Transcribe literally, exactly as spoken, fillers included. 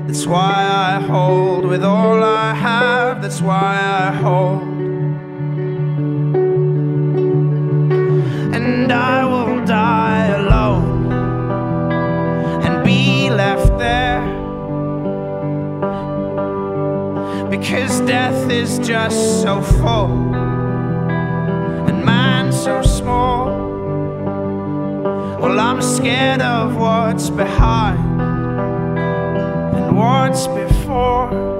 That's why I hold with all I have. That's why I hold. And I will die alone and be left there, because death is just so full and man so small. Well, I'm scared of what's behind and what's before.